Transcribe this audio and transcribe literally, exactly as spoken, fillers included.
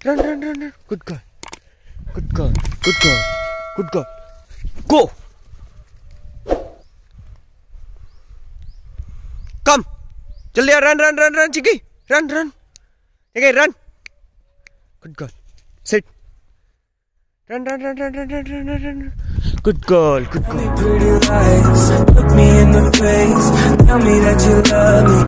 Run, run, run, run. Good girl. Good girl. Good girl. Good girl. Go. Come. Jaldi, run, run, run, run, Chicky. Run, run. Okay, run. Good girl. Sit. Run, run, run, run, run, run, run, run. Good girl. Good girl. Look me in the face. Tell me that you love me.